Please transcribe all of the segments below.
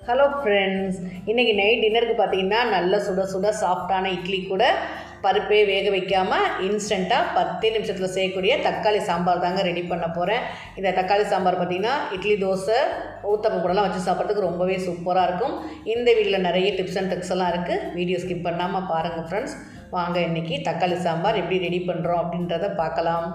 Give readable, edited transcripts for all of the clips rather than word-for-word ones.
Hello friends, இன்றைக்கி night டின்னருக்கு பார்த்தீங்கன்னா நல்ல சுட சுட சாஃப்டான இட்லி கூட பருப்பே வேக வைக்காமல் இன்ஸ்டண்ட்டாக 10 நிமிஷத்தில் செய்யக்கூடிய தக்காளி சாம்பார் தாங்க ரெடி பண்ண போகிறேன். இந்த தக்காளி சாம்பார் பார்த்திங்கன்னா இட்லி, தோசை, ஊத்தப்பம் கூடலாம் வச்சு சாப்பிட்றதுக்கு ரொம்பவே சூப்பராக இருக்கும். இந்த வீடியோவில் நிறைய டிப்ஸ் அண்ட் ட்ரிக்ஸ் எல்லாம் இருக்குது. வீடியோ ஸ்கிப் பண்ணாமல் பாருங்கள் ஃப்ரெண்ட்ஸ். வாங்க இன்றைக்கி தக்காளி சாம்பார் எப்படி ரெடி பண்ணுறோம் அப்படின்றத பார்க்கலாம்.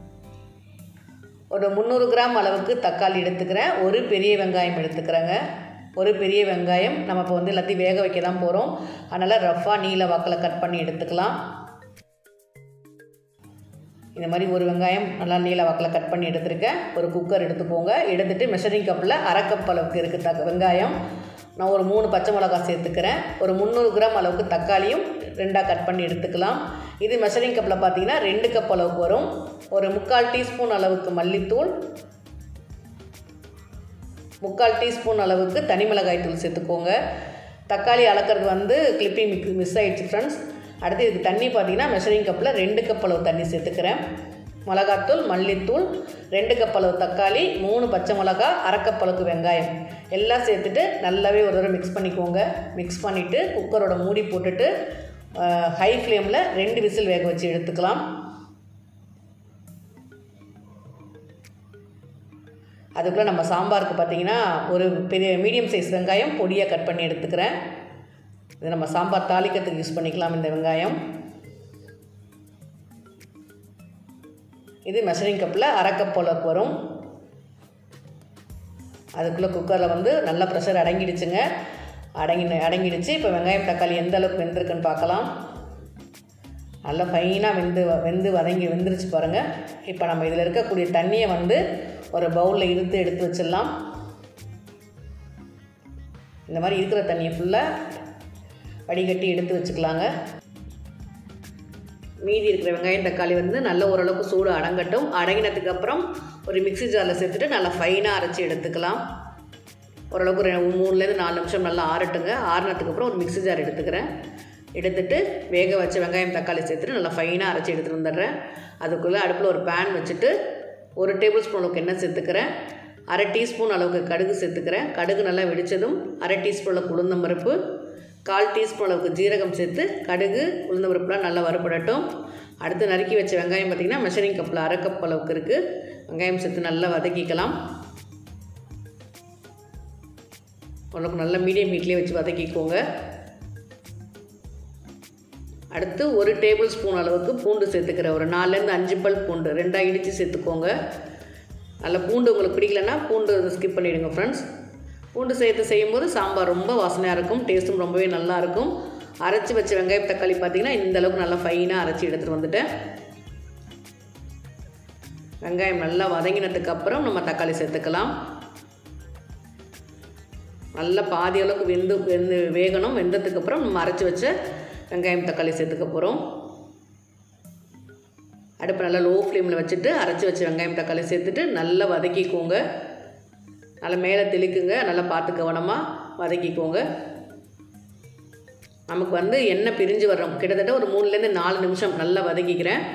ஒரு 300 கிராம் அளவுக்கு தக்காளி எடுத்துக்கிறேன். ஒரு பெரிய வெங்காயம் எடுத்துக்கிறேங்க. ஒரு பெரிய வெங்காயம் நம்ம இப்போ எல்லாத்தையும் வேக வைக்க தான் போகிறோம். அதனால் ரஃப்பாக நீல வாக்கில் கட் பண்ணி எடுத்துக்கலாம். இந்த மாதிரி ஒரு வெங்காயம் நல்லா நீல வாக்கில் கட் பண்ணி எடுத்துருக்கேன். ஒரு குக்கர் எடுத்துக்கோங்க. எடுத்துகிட்டு மெஷரிங் கப்பில் அரை கப் அளவுக்கு இருக்குது வெங்காயம். நான் ஒரு 3 பச்சை மிளகாய் சேர்த்துக்கிறேன். ஒரு 300 கிராம் அளவுக்கு தக்காளியும் 2ஆக கட் பண்ணி எடுத்துக்கலாம். இது மெஷரிங் கப்பில் பார்த்தீங்கன்னா 2 கப் அளவுக்கு வரும். ஒரு 3/4 டீஸ்பூன் அளவுக்கு மல்லித்தூள், 3/4 டீஸ்பூன் அளவுக்கு தனி மிளகாய் தூள் சேர்த்துக்கோங்க. தக்காளி அளக்கிறது கிளிப்பிங் மிஸ் ஆகிடுச்சு ஃப்ரெண்ட்ஸ். அடுத்து இதுக்கு தண்ணி பார்த்தீங்கன்னா மெஷரிங் கப்பில் 2 கப் அளவு தண்ணி சேர்த்துக்கிறேன். மிளகாத்தூள், மல்லித்தூள், 2 கப் அளவு தக்காளி, 3 பச்சை மிளகா, அரை கப் அளவுக்கு வெங்காயம் எல்லாம் சேர்த்துட்டு நல்லாவே ஒரு தடவை மிக்ஸ் பண்ணிக்கோங்க. மிக்ஸ் பண்ணிவிட்டு குக்கரோட மூடி போட்டுட்டு ஹை ஃப்ளேமில் 2 விசில் வேக வச்சு எடுத்துக்கலாம். அதுக்குள்ளே நம்ம சாம்பாருக்கு பார்த்திங்கன்னா ஒரு பெரிய மீடியம் சைஸ் வெங்காயம் பொடியாக கட் பண்ணி எடுத்துக்கிறேன். இது நம்ம சாம்பார் தாளிக்கிறதுக்கு யூஸ் பண்ணிக்கலாம். இந்த வெங்காயம் இது மெஷரிங் கப்பில் அரை கப் அளவுக்கு வரும். அதுக்குள்ளே குக்கரில் நல்ல ப்ரெஷர் அடங்கிடுச்சுங்க. அடங்கிடுச்சு. இப்போ வெங்காயம் தக்காளி எந்த அளவுக்கு வெந்திருக்குன்னு பார்க்கலாம். நல்லா ஃபைனாக வெந்துருச்சு பாருங்கள். இப்போ நம்ம இதில் இருக்கக்கூடிய தண்ணியை ஒரு பவுலில் எடுத்து வச்சிடலாம். இந்த மாதிரி இருக்கிற தண்ணியை ஃபுல்லாக வடிகட்டி எடுத்து வச்சுக்கலாங்க. மீதி இருக்கிற வெங்காயம் தக்காளி நல்ல ஓரளவுக்கு சூடு அடங்கட்டும். அடங்கினதுக்கப்புறம் ஒரு மிக்ஸி ஜாரில் சேர்த்துட்டு நல்லா ஃபைனாக அரைச்சி எடுத்துக்கலாம். ஓரளவுக்கு 3லேருந்து 4 நிமிஷம் நல்லா ஆறட்டுங்க. ஆறினதுக்கப்புறம் ஒரு மிக்ஸி ஜார் எடுத்துக்கிறேன். எடுத்துகிட்டு வேக வச்ச வெங்காயம் தக்காளி சேர்த்துட்டு நல்லா ஃபைனாக அரைச்சி எடுத்துகிட்டு வந்துடுறேன். அதுக்குள்ளே அடுப்பில் ஒரு பேன் வச்சுட்டு 1 டேபிள் ஸ்பூன் அளவுக்கு எண்ணெய் சேர்த்துக்கிறேன். அரை டீஸ்பூன் அளவுக்கு கடுகு சேர்த்துக்கிறேன். கடுகு நல்லா வெடித்ததும் அரை டீஸ்பூன் அளவுக்கு உளுந்தம்பருப்பு, 1/4 டீஸ்பூன் அளவுக்கு ஜீரகம் சேர்த்து கடுகு உளுந்தம்பருப்புலாம் நல்லா வறுபடட்டும். அடுத்து நறுக்கி வச்ச வெங்காயம் பார்த்திங்கன்னா மெஷரிங் கப்பில் அரை கப் அளவுக்கு இருக்குது. வெங்காயம் சேர்த்து நல்லா வதக்கிக்கலாம். ஓரளவுக்கு நல்லா மீடியம் ஹீட்லேயே வச்சு வதக்கிக்கோங்க. அடுத்து 1 டேபிள் ஸ்பூன் அளவுக்கு பூண்டு சேர்த்துக்கிறேன். ஒரு 4லேருந்து 5 பல் பூண்டு 2ஆக இடித்து சேர்த்துக்கோங்க. நல்ல பூண்டு உங்களுக்கு பிடிக்கலன்னா பூண்டு ஸ்கிப் பண்ணிவிடுங்க ஃப்ரெண்ட்ஸ். பூண்டு சேர்த்து செய்யும்போது சாம்பார் ரொம்ப வாசனையாக இருக்கும். டேஸ்ட்டும் ரொம்பவே நல்லாயிருக்கும். அரைச்சி வச்ச வெங்காயம் தக்காளி பார்த்திங்கன்னா இந்தளவுக்கு நல்லா ஃபைனாக அரைச்சி எடுத்துகிட்டு வந்துட்டேன். வெங்காயம் நல்லா வதங்கினதுக்கப்புறம் நம்ம தக்காளி சேர்த்துக்கலாம். நல்லா பாதி அளவுக்கு வேகணும். வெந்ததுக்கப்புறம் நம்ம அரைச்சி வச்ச வெங்காயம் தக்காளி சேர்த்துக்க போகிறோம். அடுப்பு நல்லா லோ ஃப்ளேமில் வச்சுட்டு அரைச்சி வச்ச வெங்காயம் தக்காளி சேர்த்துட்டு நல்லா வதக்கிக்கோங்க. நல்லா மேலே தெளிக்குங்க. நல்லா பார்த்து கவனமாக வதக்கிக்கோங்க. நமக்கு எண்ணெய் பிரிஞ்சு வர்றோம். கிட்டத்தட்ட ஒரு 3லேருந்து 4 நிமிஷம் நல்லா வதக்கிக்கிறேன்.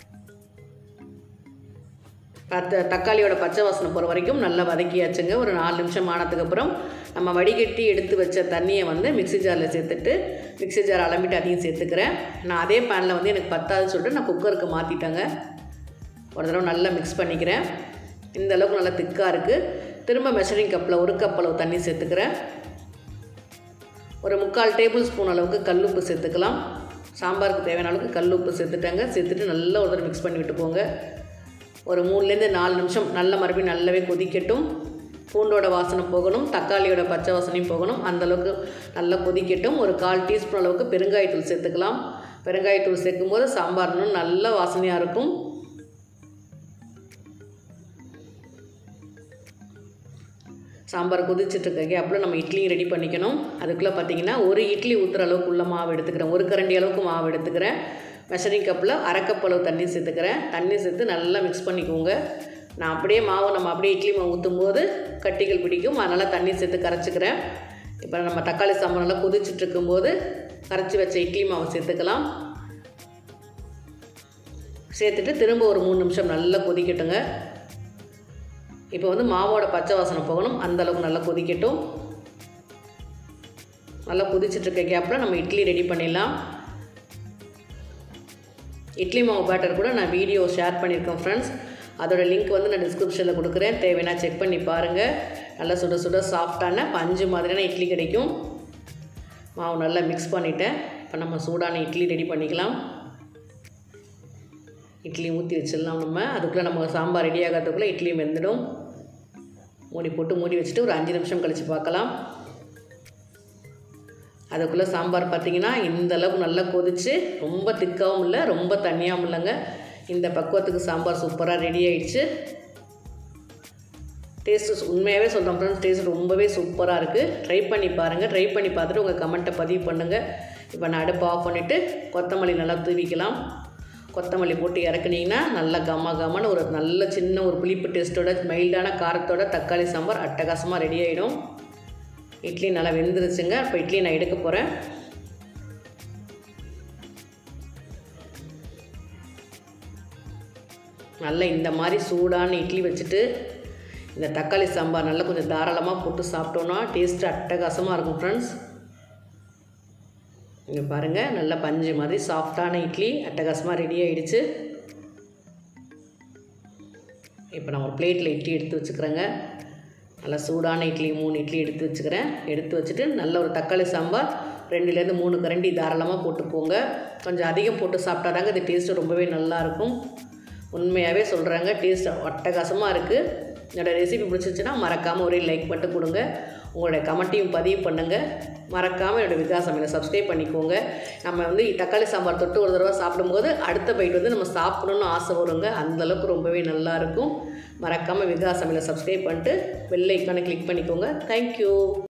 தக்காளியோட பச்சை வாசனை போகிற வரைக்கும் நல்லா வதக்கியாச்சுங்க. ஒரு 4 நிமிஷம் ஆனதுக்கப்புறம் நம்ம வடிகட்டி எடுத்து வச்ச தண்ணியை மிக்ஸி ஜாரில் சேர்த்துட்டு மிக்ஸி ஜார் அலம்பிட்டு அதையும் சேர்த்துக்கிறேன். நான் அதே பேனில் எனக்கு பத்தாதுன்னு சொல்லிட்டு நான் குக்கருக்கு மாற்றிட்டேங்க. ஒரு தடவை நல்லா மிக்ஸ் பண்ணிக்கிறேன். இந்த அளவுக்கு நல்லா திக்காக இருக்குது. திரும்ப மெஷரிங் கப்பில் 1 கப் அளவு தண்ணி சேர்த்துக்கிறேன். ஒரு 3/4 டேபிள் ஸ்பூன் அளவுக்கு கல்லுப்பு சேர்த்துக்கலாம். சாம்பாருக்கு தேவையான அளவுக்கு கல்லுப்பு சேர்த்துட்டாங்க. சேர்த்துட்டு நல்லா ஒரு தடவை மிக்ஸ் பண்ணி விட்டுக்கோங்க. ஒரு 3லேருந்து 4 நிமிஷம் மறுபடியும் நல்லாவே கொதிக்கட்டும். பூண்டோட வாசனை போகணும், தக்காளியோட பச்சை வாசனையும் போகணும். அந்தளவுக்கு நல்லா கொதிக்கட்டும். ஒரு 1/4 டீஸ்பூன் அளவுக்கு பெருங்காயத்தூள் சேர்த்துக்கலாம். பெருங்காயத்தூள் சேர்க்கும்போது சாம்பார் இன்னும் நல்ல வாசனையாக இருக்கும். சாம்பார் கொதிச்சுட்ருக்க அப்போ நம்ம இட்லியும் ரெடி பண்ணிக்கணும். அதுக்குள்ளே பார்த்திங்கன்னா 1 இட்லி ஊற்றுற அளவுக்கு உள்ள மாவு எடுத்துக்கிறேன். 1 கரண்டி அளவுக்கு மாவு எடுத்துக்கிறேன். மெஷரிங் கப்பில் அரை கப் அளவு தண்ணி சேர்த்துக்கிறேன். தண்ணி சேர்த்து நல்லா மிக்ஸ் பண்ணிக்கோங்க. நான் அப்படியே நம்ம அப்படியே இட்லி மாவு ஊற்றும் போது கட்டிகள் பிடிக்கும். அதனால் தண்ணி சேர்த்து கரைச்சிக்கிறேன். இப்போ நம்ம தக்காளி சாம்பார் நல்லா கொதிச்சுட்ருக்கும்போது கரைச்சி வச்ச இட்லி மாவு சேர்த்துக்கலாம். சேர்த்துட்டு திரும்ப ஒரு 3 நிமிஷம் நல்லா கொதிக்கட்டுங்க. இப்போ மாவோட பச்சை வாசனை போகணும். அந்த அளவுக்கு நல்லா கொதிக்கட்டும். நல்லா கொதிச்சிட்ருக்க கேப்பில் நம்ம இட்லி ரெடி பண்ணிடலாம். இட்லி மாவு பேட்டர் கூட நான் வீடியோ ஷேர் பண்ணியிருக்கேன் ஃப்ரெண்ட்ஸ். அதோட லிங்க் வந்து நான் டிஸ்கிரிப்ஷனில் கொடுக்குறேன், தேவைன்னா செக் பண்ணி பாருங்கள். நல்லா சுட சுட சாஃப்டான பஞ்சு மாதிரியான இட்லி கிடைக்கும். மாவு நல்லா மிக்ஸ் பண்ணிவிட்டேன். இப்போ நம்ம சூடான இட்லி ரெடி பண்ணிக்கலாம். இட்லி ஊற்றி வச்சிடலாம். நம்ம அதுக்குள்ளே நம்ம சாம்பார் ரெடி ஆகிறதுக்குள்ளே இட்லி வெந்துடும். மூடி போட்டு மூடி வச்சுட்டு ஒரு 5 நிமிஷம் கழித்து பார்க்கலாம். அதுக்குள்ளே சாம்பார் பார்த்திங்கன்னா இந்தளவுக்கு நல்லா கொதித்து ரொம்ப திக்காகவும் இல்லை ரொம்ப தண்ணியாகவும் இல்லைங்க. இந்த பக்குவத்துக்கு சாம்பார் சூப்பராக ரெடி ஆகிடுச்சு. டேஸ்ட்டு உண்மையாகவே சொல்கிறேன் ஃப்ரெண்ட்ஸ், டேஸ்ட் ரொம்பவே சூப்பராக இருக்குது. ட்ரை பண்ணி பாருங்கள். ட்ரை பண்ணி பார்த்துட்டு உங்கள் கமெண்ட்டை பதிவு பண்ணுங்கள். இப்போ நான் அடுப்பு ஆஃப் பண்ணிவிட்டு கொத்தமல்லி நல்லா தூவிக்கலாம். கொத்தமல்லி போட்டு இறக்குனீங்கன்னா நல்லா கமன்னு ஒரு நல்ல சின்ன ஒரு புளிப்பு டேஸ்ட்டோட மைல்டான காரத்தோட தக்காளி சாம்பார் அட்டகாசமாக ரெடி ஆகிடும். இட்லி நல்லா வெந்துருச்சுங்க. இப்போ இட்லி நான் எடுக்க போகிறேன். நல்லா இந்த மாதிரி சூடான இட்லி வச்சுட்டு இந்த தக்காளி சாம்பார் நல்லா கொஞ்சம் தாராளமாக போட்டு சாப்பிட்டோன்னா டேஸ்ட்டு அட்டகாசமாக இருக்கும் ஃப்ரெண்ட்ஸ். இங்கே பாருங்கள், நல்லா பஞ்சு மாதிரி சாஃப்டான இட்லி அட்டகாசமாக ரெடி ஆகிடுச்சு. இப்போ நான் ஒரு பிளேட்டில் இட்லி எடுத்து வச்சுக்கிறேங்க. நல்லா சூடான இட்லி 3 இட்லி எடுத்து வச்சுக்கிறேன். எடுத்து வச்சுட்டு நல்ல ஒரு தக்காளி சாம்பார் 2லேருந்து 3 கரண்டி தாராளமாக போட்டுக்கோங்க. கொஞ்சம் அதிகம் போட்டு சாப்பிட்டா தாங்க இது டேஸ்ட்டு ரொம்பவே நல்லாயிருக்கும். உண்மையாகவே சொல்கிறாங்க, டேஸ்ட் அட்டகாசமாக இருக்குது. என்னோடய ரெசிபி பிடிச்சிருச்சுன்னா மறக்காமல் ஒரே லைக் மட்டும் கொடுங்க. உங்களுடைய கமெண்ட்டையும் பதிவு பண்ணுங்கள். மறக்காமல் என்னோடய விகாஸ் சமையலை சப்ஸ்கிரைப் பண்ணிக்கோங்க. நம்ம வந்து தக்காளி சாம்பார் தொட்டு ஒரு தடவை சாப்பிடும்போது அடுத்த பைட் வந்து நம்ம சாப்பிடணுன்னு ஆசை வருங்க. அந்தளவுக்கு ரொம்பவே நல்லாயிருக்கும். மறக்காமல் விகாஸ் சமையலை சப்ஸ்கிரைப் பண்ணிட்டு பெல் ஐக்கானை கிளிக் பண்ணிக்கோங்க. தேங்க்யூ.